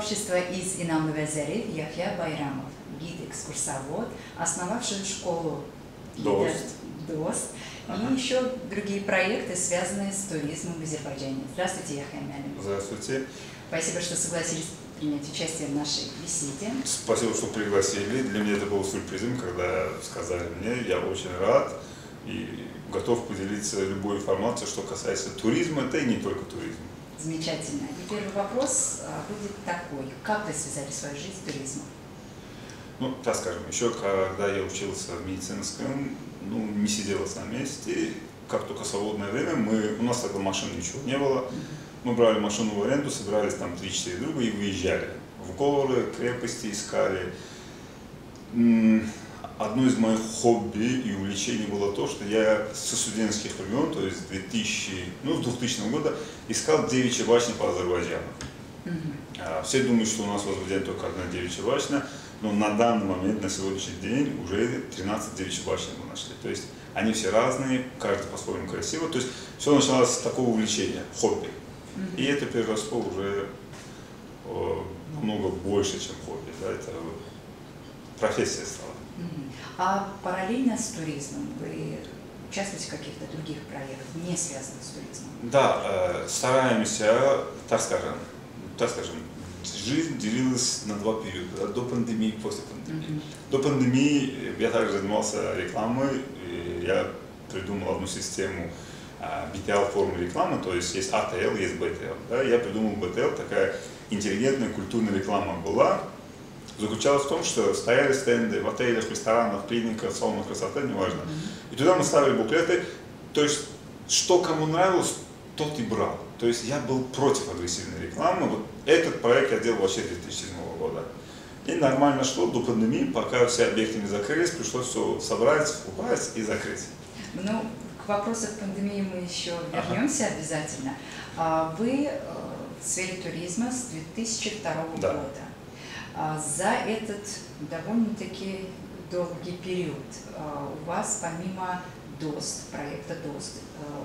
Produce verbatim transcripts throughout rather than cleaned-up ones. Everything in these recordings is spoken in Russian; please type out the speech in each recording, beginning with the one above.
сообщества из Инамлы-Вязари Яхья Байрамов, гид-экскурсовод, основавший школу ДОСТ, ДОСТ ага. и еще другие проекты, связанные с туризмом в Азербайджане. Здравствуйте, Яхья Мялин. Здравствуйте. Спасибо, что согласились принять участие в нашей беседе. Спасибо, что пригласили. Для меня это было сюрпризом, когда сказали мне. Я очень рад и готов поделиться любой информацией, что касается туризма, это и не только туризм. Замечательно. И первый вопрос будет такой. Как вы связали свою жизнь с туризмом? Ну, так скажем, еще когда я учился в медицинском, ну, не сиделось на месте. Как только свободное время, мы, у нас тогда машин ничего не было. Мы брали машину в аренду, собирались там три-четыре друга и выезжали в горы, крепости искали. Одно из моих хобби и увлечений было то, что я со студенческих времен, то есть две тысячи, ну, с двухтысячного года, искал девичьи башни по Азербайджану. Mm-hmm. Все думают, что у нас в Азербайджане только одна девичья башня, но на данный момент, на сегодняшний день, уже тринадцать девичьих башен мы нашли. То есть они все разные, каждый по-своему красиво. То есть все началось с такого увлечения, хобби. Mm-hmm. И это переросло уже о, намного больше, чем хобби. Да? Это профессия стала. Mm-hmm. А параллельно с туризмом вы участвуете в каких-то других проектах, не связанных с туризмом? Да, э, стараемся, так скажем, так скажем, жизнь делилась на два периода, до пандемии и после пандемии. Mm-hmm. До пандемии я также занимался рекламой, и я придумал одну систему би ти эл формы рекламы, то есть есть а тэ эл, есть бэ тэ эл. Да? Я придумал бэ тэ эл, такая интеллигентная культурная реклама была. Заключалась в том, что стояли стенды в отелях, ресторанах, клиниках, салонах красоты, неважно. Mm-hmm. И туда мы ставили буклеты, то есть что кому нравилось, тот и брал. То есть я был против агрессивной рекламы. Вот этот проект я делал вообще с две тысячи седьмого года. И нормально шло до пандемии, пока все объекты не закрылись, пришлось все собрать, убрать и закрыть. Ну, к вопросу пандемии мы еще вернемся ага. обязательно. Вы в сфере туризма с две тысячи второго да. года. За этот довольно-таки долгий период у вас, помимо ДОСТ, проекта ДОСТ,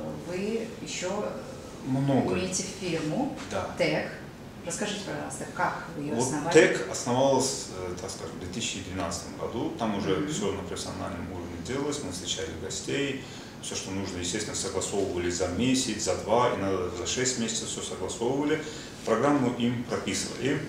вы еще Много. имеете фирму да. ТЭК. Расскажите, пожалуйста, как вы ее вот основали? ТЭК основалась, так скажем, в две тысячи двенадцатом году. Там уже mm-hmm. все на профессиональном уровне делалось, мы встречали гостей. Все, что нужно, естественно, согласовывали за месяц, за два, иногда за шесть месяцев все согласовывали. Программу им прописывали.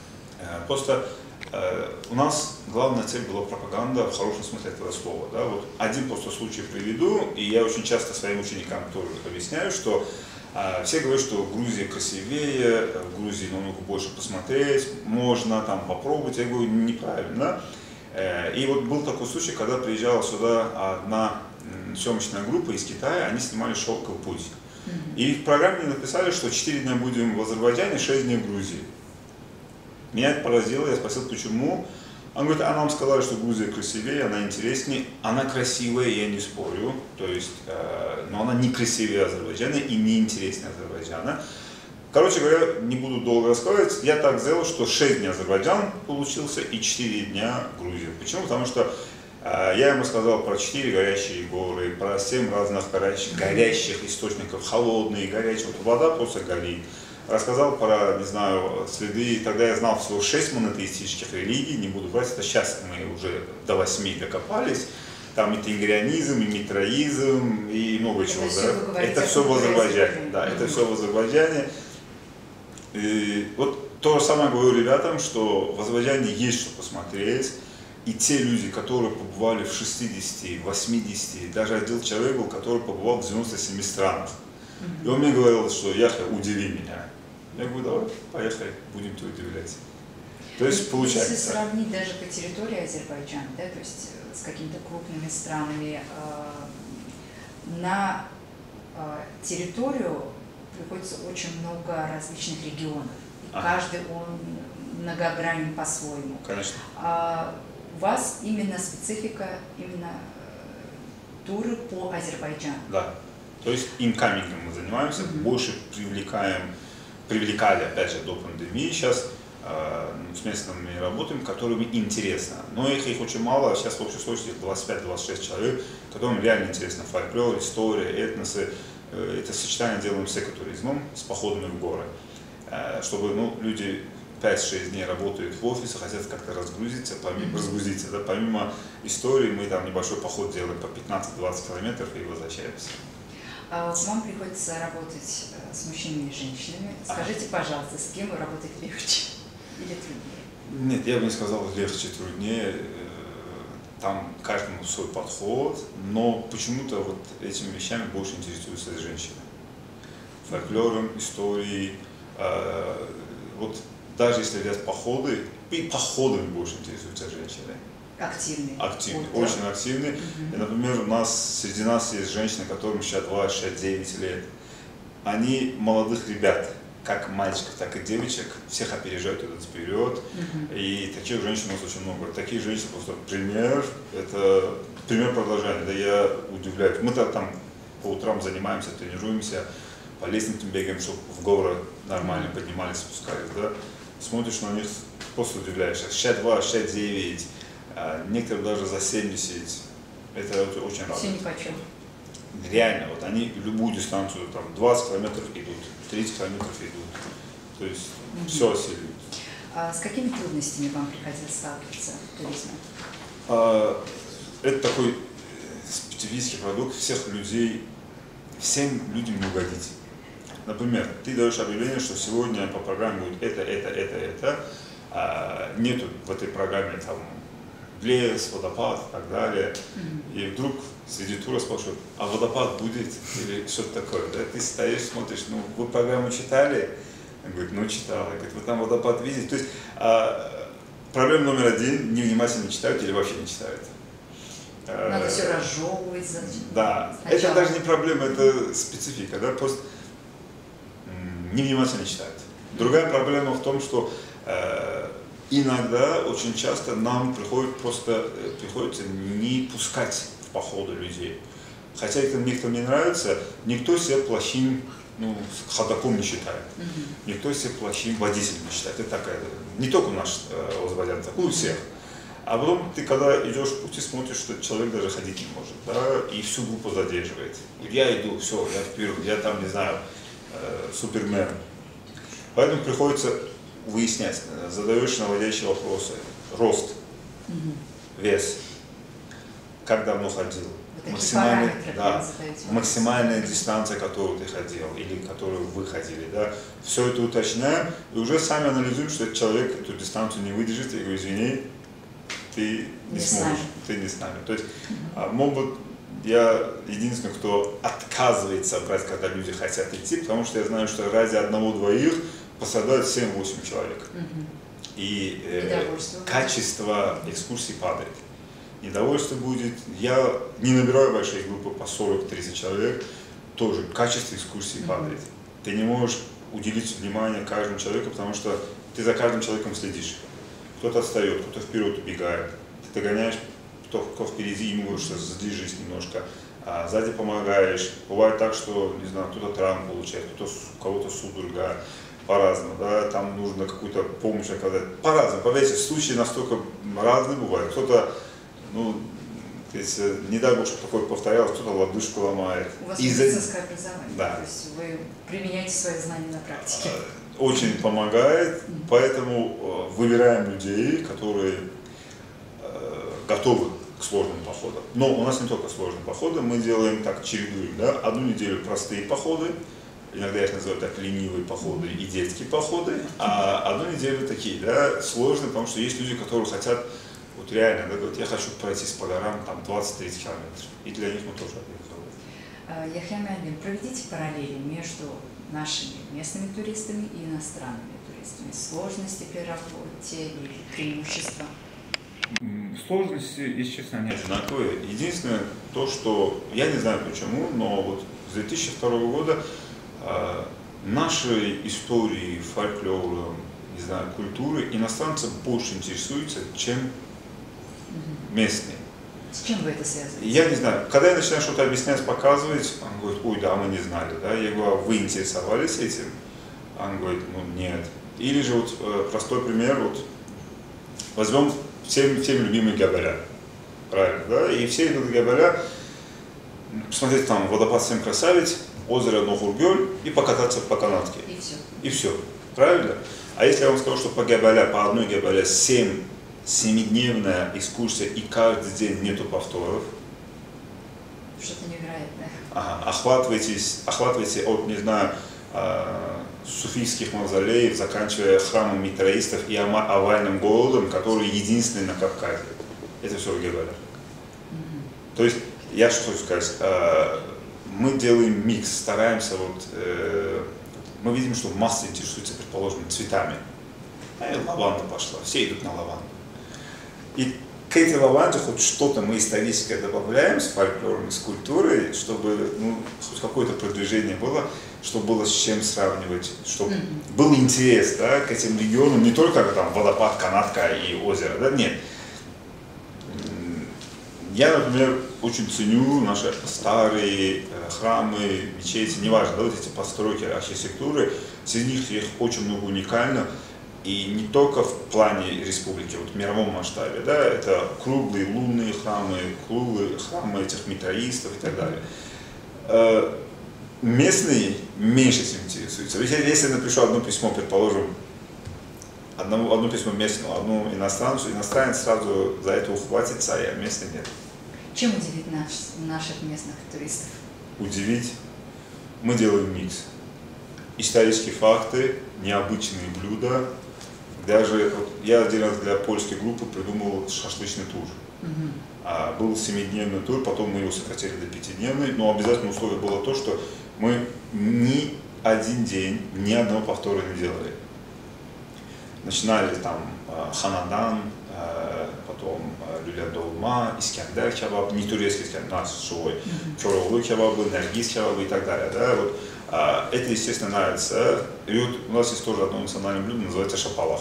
Просто э, у нас главная цель была пропаганда в хорошем смысле этого слова. Да? Вот один просто случай приведу, и я очень часто своим ученикам тоже объясняю, что э, все говорят, что Грузия красивее, в Грузии намного больше посмотреть, можно там попробовать. Я говорю, неправильно. Э, и вот был такой случай, когда приезжала сюда одна съемочная группа из Китая, они снимали «Шелковый путь». Mm-hmm. И в программе написали, что четыре дня будем в Азербайджане, шесть дней в Грузии. Меня это поразило, я спросил, почему. Он говорит, а нам сказали, что Грузия красивее, она интереснее. Она красивая, я не спорю, то есть, э, но она не красивее Азербайджана и не интереснее Азербайджана. Короче говоря, не буду долго рассказывать, я так сделал, что шесть дней Азербайджан получился и четыре дня Грузия. Почему? Потому что э, я ему сказал про четыре горящие горы, про семь разных горящих, горящих источников, холодные, горячие, вот вода просто горит. Рассказал про, не знаю, следы, тогда я знал всего шесть монотеистических религий, не буду брать, это сейчас мы уже до восьми докопались, там и тенгрианизм, и митраизм, и много чего, да. Это все в Азербайджане, да, это все в Азербайджане. И вот то же самое говорю ребятам, что в Азербайджане есть что посмотреть, и те люди, которые побывали в шестидесяти, восьмидесяти, даже один человек был, который побывал в девяноста семи странах. И он мне говорил, что Яхья, удиви меня. Я говорю, давай, поехали, будем тебя удивлять. То есть получается. Если сравнить даже по территории Азербайджана, да, то есть с какими-то крупными странами, э, на э, территорию приходится очень много различных регионов. И ага. каждый он многогранен по-своему. Конечно. А у вас именно специфика, именно э, туры по Азербайджану. Да. То есть инкамингом мы занимаемся, mm-hmm. больше привлекаем, привлекали, опять же, до пандемии, сейчас э, с местными работаем, которым интересно. Но их, их очень мало, сейчас в общей сложности двадцать пять — двадцать шесть человек, которым реально интересно фольклор, история, этносы. Э, это сочетание делаем с экотуризмом, с походами в горы, э, чтобы ну, люди пять-шесть дней работают в офисе, хотят как-то разгрузиться, помимо, разгрузиться, да, помимо истории мы там небольшой поход делаем по пятнадцать-двадцать километров и возвращаемся. Вам приходится работать с мужчинами и женщинами. Скажите, пожалуйста, с кем вы работаете легче или труднее? Нет, я бы не сказал легче, труднее. Там каждому свой подход, но почему-то вот этими вещами больше интересуются женщины. Фольклором, историей. Э, вот даже если взять походы, и походами больше интересуются женщины. Активные. Активные, вот, очень да? активные. Угу. И, например, у нас среди нас есть женщины, которым шестьдесят два шестьдесят девять лет. Они молодых ребят, как мальчиков, так и девочек, всех опережают этот вперед. Uh-huh. И таких женщин у нас очень много. Такие женщины просто пример, это пример продолжения. Да, я удивляюсь. Мы-то там по утрам занимаемся, тренируемся, по лестницам бегаем, чтобы в горы нормально поднимались, спускались. Да. Смотришь на них, просто удивляешься. шестьдесят два шестьдесят девять, некоторые даже за семьдесят. Это очень радует. Все нипочем. Реально, вот они любую дистанцию, там, двадцать километров идут, тридцать километров идут, то есть mm-hmm. все осиливают. А с какими трудностями вам приходилось сталкиваться в туризме? А, это такой специфический продукт, всех людей, всем людям не угодить. Например, ты даешь объявление, что сегодня по программе будет это, это, это, это, а нету в этой программе там лес, водопад и так далее, mm-hmm. и вдруг среди тура спрашивают, а водопад будет или что-то такое, да? Ты стоишь, смотришь, ну, вы программу читали? Он говорит, ну, читал. Я говорю, вы там водопад видите? То есть а, проблема номер один, невнимательно читают или вообще не читают. Надо а, все разжевывать. Да, сначала. Это даже не проблема, это специфика, да, просто невнимательно читают. Другая проблема в том, что э, иногда, очень часто нам приходит просто, приходится не пускать в походы людей. Хотя это некоторым не нравится, никто себе плохим, ну, ходоком не считает. Mm-hmm. Никто себе плохим водителем не считает. Это такая, не только наш э, Азербайджан, так у всех. А потом ты, когда идешь в пути, смотришь, что человек даже ходить не может, да, и всю группу задерживает. Я иду, все, я вперед, я там, не знаю, э, супермен. Поэтому приходится выяснять, задаешь наводящие вопросы. Рост, mm-hmm. вес, как давно ходил, вот максимальная, да, максимальная дистанция, которую ты ходил или которую вы ходили. Да. Все это уточняем и уже сами анализуем, что этот человек эту дистанцию не выдержит. Я говорю, извини, ты не, не сможешь, ты не с нами. То есть, mm-hmm. могут, я единственный, кто отказывается брать, когда люди хотят идти, потому что я знаю, что ради одного-двоих пострадают семь-восемь человек. Mm-hmm. И э, качество экскурсий падает. Недовольство будет. Я не набираю большие группы по сорок-тридцать человек, тоже качество экскурсии mm-hmm. падает. Ты не можешь уделить внимание каждому человеку, потому что ты за каждым человеком следишь. Кто-то отстает, кто-то вперед убегает. Ты догоняешь, кто, кто впереди, ему говоришь, что задержись немножко. А сзади помогаешь. Бывает так, что, не знаю, кто-то травму получает, кто-то, у кого-то судорога. По-разному, да, там нужно какую-то помощь оказать. По-разному, поверьте, случаи настолько разные бывают. Кто-то, ну, если, не дай бог, чтобы такое повторялось, кто-то лодыжку ломает. У вас медицинское образование, да. То есть вы применяете свои знания на практике. Очень помогает, поэтому выбираем людей, которые э, готовы к сложным походам. Но у нас не только сложные походы, мы делаем так, чередуем, да, одну неделю простые походы, иногда я их называю так ленивые походы и детские походы, а одну неделю такие, да, сложные, потому что есть люди, которые хотят, вот реально, да, говорят, я хочу пройтись по горам там двадцать-тридцать километров, и для них мы тоже объехали. Яхья Муалим, проведите параллели между нашими местными туристами и иностранными туристами. Сложности при работе или преимущества? Сложности, если честно, не одинаковые. Единственное, то, что, я не знаю почему, но вот с две тысячи второго года э, нашей историей, фольклором, не знаю, культурой иностранцы больше интересуются, чем местные. С чем вы это связываете? Я не знаю. Когда я начинаю что-то объяснять, показывать, он говорит, ой, да, мы не знали. Да? Я говорю, вы интересовались этим? Он говорит, ну нет. Или же вот э, простой пример, вот возьмем всем, всем любимые Габаля. Правильно, да? И все идут в Габаля, посмотреть там водопад Семь красавиц, озеро Нохургёль и покататься по канатке. И все. И все. Правильно? А если я вам скажу, что по Гебеля, по одной Гебеле семь, семидневная экскурсия и каждый день нету повторов. Что-то невероятное. Ага, охватываетесь, охватываете от, не знаю, суфийских мавзолеев, заканчивая храмом митраистов и овальным городом, который единственный на Кавказе. Это все в Гебеле. Mm-hmm. То есть, я что хочу сказать, мы делаем микс, стараемся вот, мы видим, что масса интересуется, предположим, цветами. А лаванда пошла, все идут на лаванду. И к этой лаванде хоть что-то мы историческое добавляем с фольклором, с культурой, чтобы ну, хоть какое-то продвижение было, чтобы было с чем сравнивать, чтобы mm-hmm. был интерес, да, к этим регионам, не только там водопад, канатка и озеро, да, нет. Я, например, очень ценю наши старые храмы, мечети, неважно, да, вот эти постройки архитектуры, среди них их очень много уникально. И не только в плане республики, вот в мировом масштабе, да, это круглые лунные храмы, круглые храмы этих митраистов и так далее. Местные меньше этим интересуются. Ведь если я напишу одно письмо, предположим, одно, одно письмо местному, одну иностранцу, иностранец сразу за это ухватится, а местный нет. Чем удивить наш, наших местных туристов? Удивить? Мы делаем микс. Исторические факты, необычные блюда. Даже вот, я отдельно для польской группы придумал шашлычный тур. Mm-hmm. а, был семидневный тур, потом мы его сократили до пятидневный, но обязательное условие было то, что мы ни один день, ни одного повтора не делали. Начинали там э, Ханадан, э, потом э, люля долма, Искандер кебаб, не турецкий Искандер, наш свой, mm-hmm. Чоролу кебабы, Наргиз кебабы и так далее. Да, вот. Это, естественно, нравится. И вот у нас есть тоже одно национальное блюдо, называется шапалах.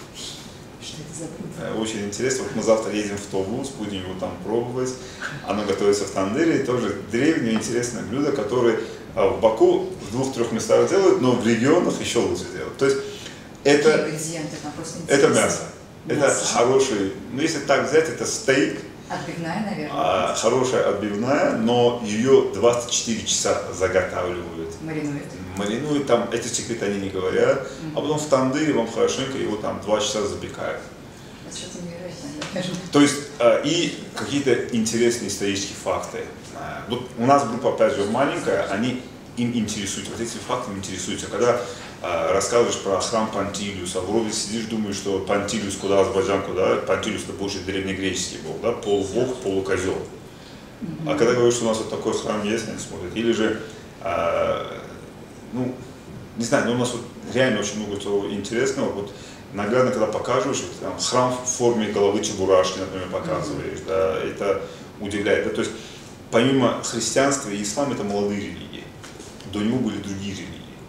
Что это за блюдо? Очень интересно. Вот мы завтра едем в Тобус, будем его там пробовать. Оно готовится в тандыре. Тоже древнее интересное блюдо, которое в Баку в двух-трех местах делают, но в регионах еще лучше делают. То есть это, это мясо. мясо. Это хороший, ну если так взять, это стейк. Отбивная, наверное. А, хорошая отбивная, но ее двадцать четыре часа заготавливают. Маринуют. Маринуют, там эти секреты они не говорят, mm-hmm. а потом в тандыре вам хорошенько его там два часа запекают. Это что-то невероятное. То есть а, и какие-то интересные исторические факты. А, вот у нас группа, опять же, маленькая, они им интересуются, вот этими фактами интересуются. Когда а, рассказываешь про храм Пантилиуса, вроде сидишь, думаешь, что Пантилиус куда, Азербайджан куда, Пантилиус это больше древнегреческий был, да, полубог, полукозел. Mm-hmm. А когда говоришь, что у нас вот такой храм есть, они смотрят. Или же, а, ну, не знаю, но у нас вот реально очень много чего интересного. Вот наглядно, когда покажешь, вот, там, храм в форме головы чебурашки, например, показываешь, mm-hmm. да, это удивляет. Да, то есть помимо христианства и ислама это молодые религии. До него были другие религии.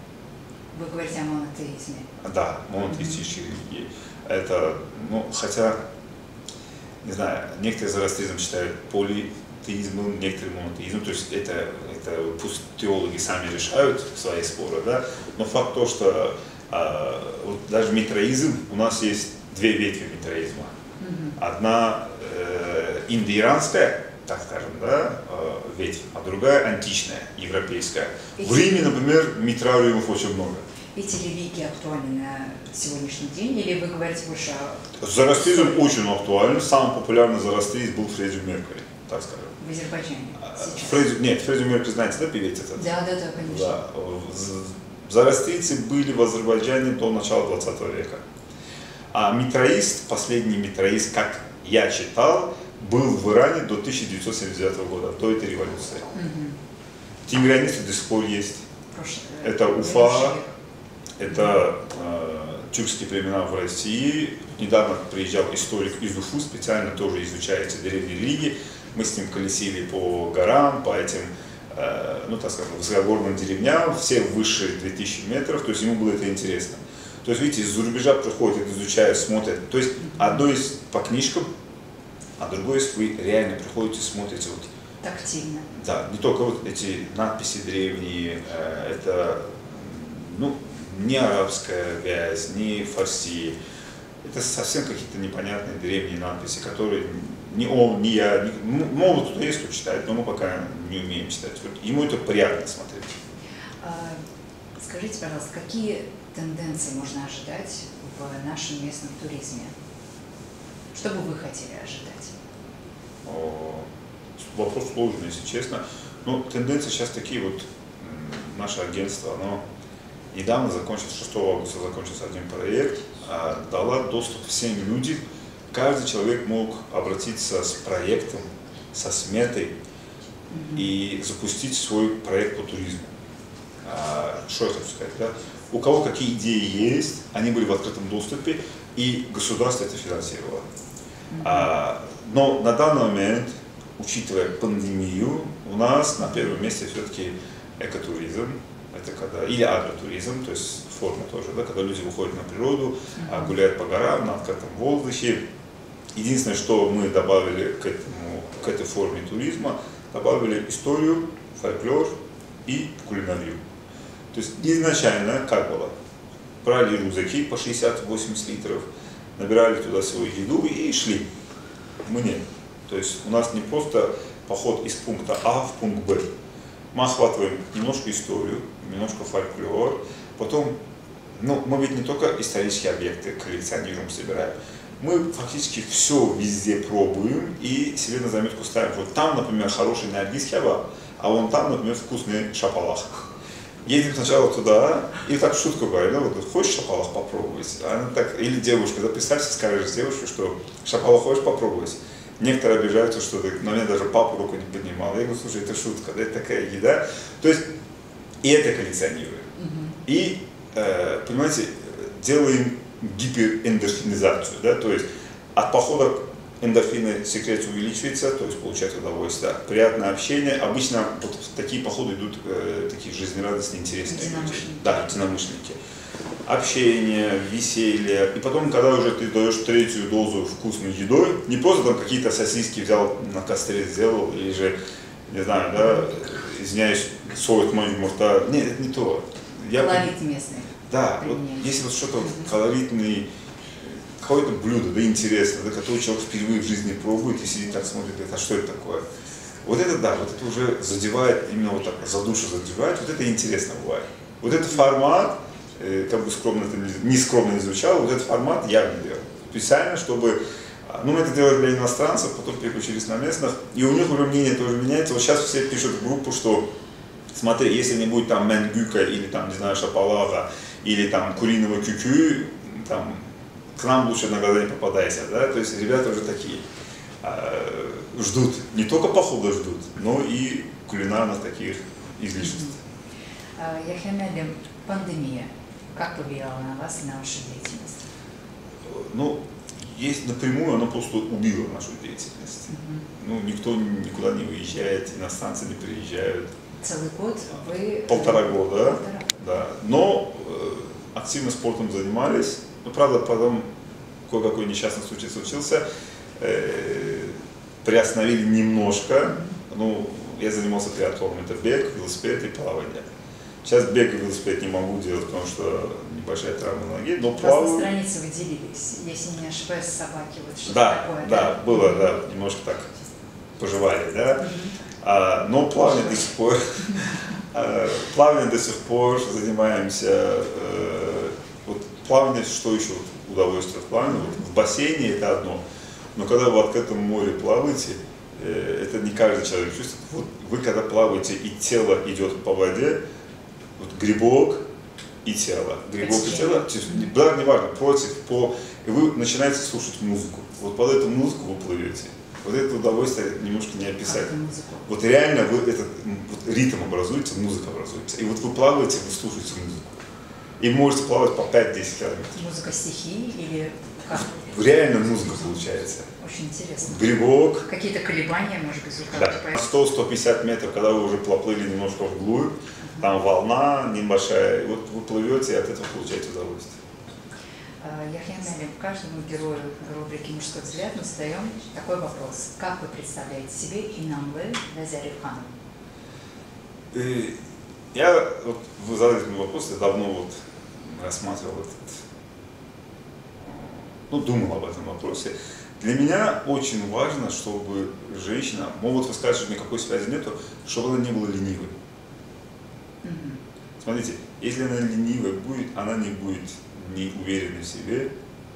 Вы говорите о монотеизме. Да, монотеистические mm-hmm. религии. Это, ну, хотя, не знаю, некоторые зороастризм считают политеизмом, некоторые монотеизмом, то есть это, это пусть теологи сами решают свои споры, да, но факт то, что а, вот даже митраизм, у нас есть две ветви митраизма. Mm-hmm. Одна э, индоиранская, так скажем, да, ветвь, а другая античная, европейская. Эти... В Риме, например, митрариумов очень много. Эти религии актуальны на сегодняшний день, или вы говорите больше о... Зороастризм очень актуален. Самый популярный зороастризм был Фредди Меркьюри, так скажем. В Азербайджане сейчас? Фредди... Нет, Фредди Меркьюри, знаете, да, певец этот? Да, да, да, конечно. Да. Зороастрийцы были в Азербайджане до начала двадцатого века. А митраист, последний митраист, как я читал, был в Иране до тысяча девятьсот семьдесят девятого года, до этой революции. Угу. Тимирянисты до сих пор есть. Прошлое. Это Уфа, это э, тюркские племена в России. Недавно приезжал историк из Уфы, специально тоже изучает эти древние религии. Мы с ним колесили по горам, по этим, э, ну так скажем, высокогорным деревням, все выше двух тысяч метров, то есть ему было это интересно. То есть, видите, из-за рубежа приходят, изучают, смотрят. То есть, одно из по книжкам, а другое, если вы реально приходите, смотрите вот. Тактильно. Да, не только вот эти надписи древние, э, это, ну, не арабская вязь, не фарси. Это совсем какие-то непонятные древние надписи, которые ни он, ни я, ни, могут кто есть, кто читает, но мы пока не умеем читать. Вот ему это приятно смотреть. А, скажите, пожалуйста, какие тенденций можно ожидать в нашем местном туризме? Что бы вы хотели ожидать? Вопрос сложный, если честно. Но тенденции сейчас такие вот. Наше агентство, оно недавно закончилось, шестого августа закончился один проект, дала доступ всем людям. Каждый человек мог обратиться с проектом, со сметой mm-hmm. и запустить свой проект по туризму. Что я хочу сказать? Да? У кого какие идеи есть, они были в открытом доступе, и государство это финансировало. Mm-hmm. Но на данный момент, учитывая пандемию, у нас на первом месте все-таки экотуризм, это когда, или агротуризм, то есть форма тоже, да, когда люди выходят на природу, mm-hmm. гуляют по горам, на открытом воздухе. Единственное, что мы добавили к, этому, к этой форме туризма, добавили историю, фольклор и кулинарию. То есть изначально как было? Брали рюкзаки по шестьдесят-восемьдесят литров, набирали туда свою еду и шли. Мы нет. То есть у нас не просто поход из пункта А в пункт Б. Мы охватываем немножко историю, немножко фольклор, потом, ну, мы ведь не только исторические объекты коллекционируем, собираем, мы фактически все везде пробуем и себе на заметку ставим. Вот там, например, хороший наргизский кебаб, а вон там, например, вкусный шапалах. Едем сначала туда и так в шутку говорим, да, вот хочешь шапалах попробовать? Она так, или девушка, да, представься, скажешь девушке, что шапалах хочешь попробовать? Некоторые обижаются, что ты, на меня даже папа руку не поднимал. Я говорю, слушай, это шутка, да, это такая еда. То есть и это коллекционируем. Mm-hmm. И, э, понимаете, делаем гиперэндорфинизацию, да, то есть от похода эндорфины секрет увеличивается, то есть получать удовольствие. Приятное общение. Обычно вот такие походы идут э, такие жизнерадостные, интересные люди. Да, единомышленники. Общение, веселье. И потом, когда уже ты даешь третью дозу вкусной едой, не просто там какие-то сосиски взял на костре сделал, или же, не знаю, да, извиняюсь, соль мою морта. Нет, это не то. Я... Колорит местный. Да, вот если вот что-то mm-hmm. колоритный, какое-то блюдо, да, интересное, да, которое человек впервые в жизни пробует и сидит так смотрит, говорит, а что это такое? Вот это да, вот это уже задевает, именно вот так за душу задевает, вот это интересно бывает. Вот этот формат, как бы скромно это не скромно не звучало, вот этот формат я не делал. Специально, чтобы, ну мы это делали для иностранцев, потом переключились на местных, и у них уже мнение тоже меняется. Вот сейчас все пишут в группу, что смотри, если не будет там менгюка или там, не знаю, шапалага, или там куриного кюкю, там, к нам лучше на глаза не попадайся, да, то есть ребята уже такие, э, ждут, не только похода ждут, но и кулинарных таких излишеств. Яхемелем, пандемия, как повлияла на вас и на вашу деятельность? Ну, есть напрямую, она просто убила нашу деятельность. Mm-hmm. Ну, никто никуда не уезжает, иностранцы не приезжают. Целый год вы... Полтора года, Полтора. Да. Но э, активно спортом занимались. Ну, правда, потом кое-какой несчастный случай случился. Э, приостановили немножко. Ну, я занимался триатлоном. Это бег, велосипед и плавание. Сейчас бег и велосипед не могу делать, потому что небольшая травма на ноге. Но плаваю... На странице вы делились, если не ошибаюсь, собаки. Вот что-то да, такое. Да, да, было, да, немножко так пожевали, да. Mm-hmm. А, но плавание до сих пор, плавание до сих пор занимаемся. Вот плавание, что еще удовольствие в плавании? Вот в бассейне это одно, но когда вы в открытом море плаваете, это не каждый человек чувствует. Вот вы когда плаваете и тело идет по воде, вот грибок и тело, грибок и тело, да, неважно, против, по, и вы начинаете слушать музыку. Вот под эту музыку вы плывете. Вот это удовольствие немножко не описать. Вот реально вы этот вот ритм образуется, музыка образуется. И вот вы плаваете, вы слушаете музыку. И можете плавать по пять-десять километров. Музыка стихии или как? Реально музыка получается. Очень интересно. Грибок. Какие-то колебания, может быть, да. сто-сто пятьдесят метров, когда вы уже поплыли немножко вглубь, uh-huh. там волна небольшая, и вот вы плывете и от этого получаете удовольствие. Яхемелем, каждому герою рубрики «Мужской взгляд» мы задаем такой вопрос. Как вы представляете себе Инамлы Назаревхану? Я, вот, вы задали мне вопрос, я давно вот рассматривал этот, ну, думал об этом вопросе. Для меня очень важно, чтобы женщина, ну вот вы скажете, что никакой связи нету, чтобы она не была ленивой. Mm-hmm. Смотрите, Если она ленивая будет, она не будет не уверена в себе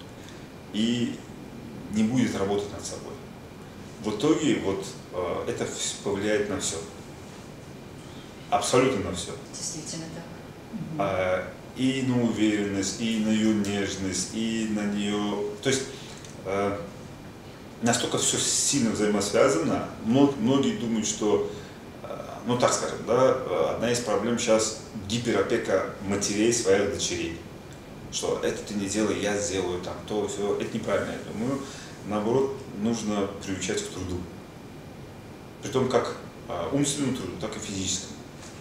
и не будет работать над собой. В итоге вот э, это повлияет на все. Абсолютно на все. Действительно так. А, и на уверенность, и на ее нежность, и на нее... То есть э, настолько все сильно взаимосвязано. Многие думают, что, э, ну так скажем, да, одна из проблем сейчас гиперопека матерей своих дочерей. Что это ты не делай, я сделаю там то, все. Это неправильно, я думаю. Наоборот, нужно приучать к труду. Притом как э, умственному труду, так и физическому.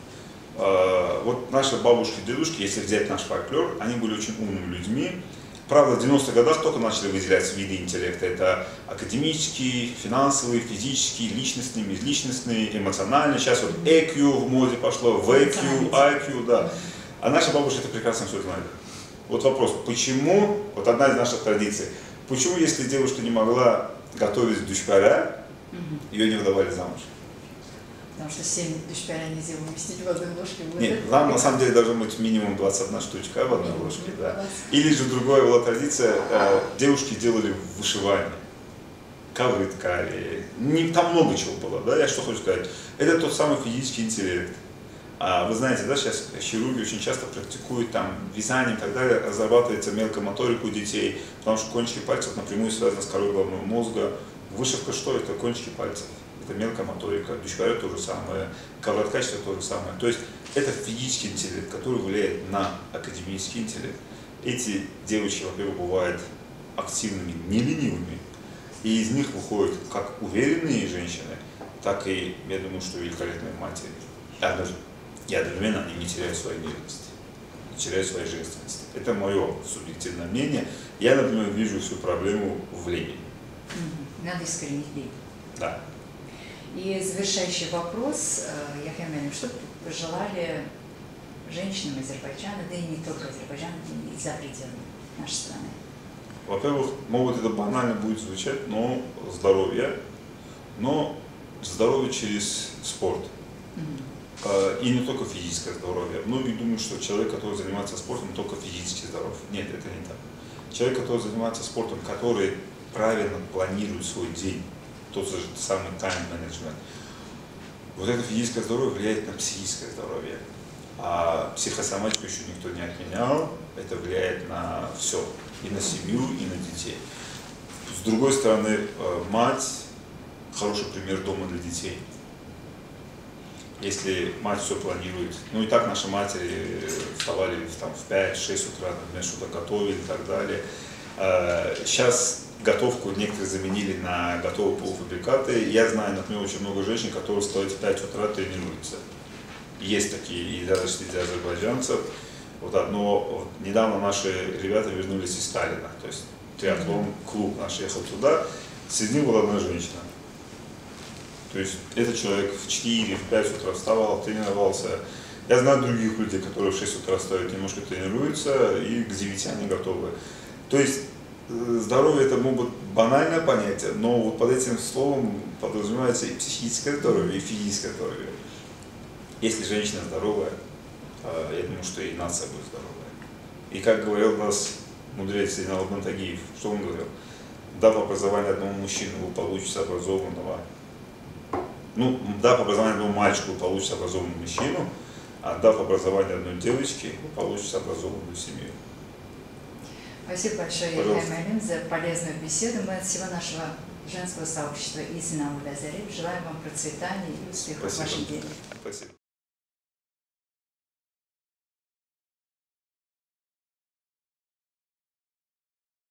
Вот наши бабушки и дедушки, если взять наш фольклор, они были очень умными людьми. Правда, в девяностых годах только начали выделяться виды интеллекта. Это академический, финансовый, физический, личностный, межличностный, эмоциональный. Сейчас вот и кью в моде пошло, ви кью, ай кью, да. А наши бабушки это прекрасно все знали. Вот вопрос, почему, вот одна из наших традиций, почему, если девушка не могла готовить душпаря, ее не выдавали замуж? Потому что семь душпаря нельзя уместить в одной ложке. Нет, нам на самом деле должно быть минимум двадцать одна штучка в одной ложке. Да. Или же другая была традиция, э, девушки делали вышивание, ковры ткали, не, там много чего было, да, я что хочу сказать. Это тот самый физический интеллект. А вы знаете, да, сейчас хирурги очень часто практикуют там вязание и так далее, разрабатывается мелкая моторика у детей, потому что кончики пальцев напрямую связаны с корой головного мозга. Вышивка что? Это кончики пальцев. Это мелкая моторика, душпаря то же самое, ковроткачество то же самое. То есть это физический интеллект, который влияет на академический интеллект. Эти девочки, во-первых, бывают активными, не ленивыми, и из них выходят как уверенные женщины, так и, я думаю, что великолепные матери. А даже, и одновременно они не теряют своей нежности, не теряют своей женственности. Это мое субъективное мнение. Я, например, вижу всю проблему в лени. Надо искоренить лень. Да. И завершающий вопрос, Яхья Мелим, что бы пожелали женщинам Азербайджана, да и не только Азербайджана, и за пределами нашей страны? Во-первых, может это банально будет звучать, но здоровье, но здоровье через спорт. Mm-hmm. И не только физическое здоровье. Многие думают, что человек, который занимается спортом, только физически здоров. Нет, это не так. Человек, который занимается спортом, который правильно планирует свой день, тот же самый тайм-менеджмент. Вот это физическое здоровье влияет на психическое здоровье. А психосоматику еще никто не отменял. Это влияет на все. И на семью, и на детей. С другой стороны, мать – хороший пример дома для детей. Если мать все планирует, ну и так наши матери вставали там, в пять-шесть утра, например, что-то готовили и так далее. Сейчас готовку некоторые заменили на готовые полуфабрикаты. Я знаю, например, очень много женщин, которые встают в пять утра, тренируются. Есть такие, и даже среди азербайджанцев. Вот одно, вот, недавно наши ребята вернулись из Сталина, то есть триатлон клуб наш ехал туда, среди них была одна женщина. То есть этот человек в четыре-пять утра вставал, тренировался. Я знаю других людей, которые в шесть утра встают, немножко тренируются, и к девяти они готовы. То есть здоровье это может быть банальное понятие, но вот под этим словом подразумевается и психическое здоровье, и физическое здоровье. Если женщина здоровая, я думаю, что и нация будет здоровая. И как говорил у нас мудрец Зейнал ибн Тагиев, что он говорил? Дав образование одному мужчине, вы получите образованного. Ну, дав образование одному мальчику, вы получите образованного мужчину, а дав образование одной девочке, вы получите образованную семью. Спасибо большое, Яхья Мелим, за полезную беседу. Мы от всего нашего женского сообщества из Наулязарев желаем вам процветания и успехов в вашей деятельности. Спасибо.